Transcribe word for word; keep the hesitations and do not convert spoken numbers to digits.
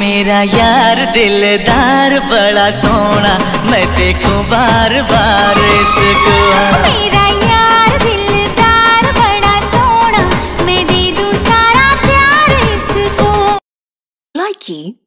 मेरा यार दिलदार बड़ा सोना, मैं देखूं बार बार इसको। मेरा यार दिलदार बड़ा सोना, मैं दे दूं सारा प्यार इसको। Likey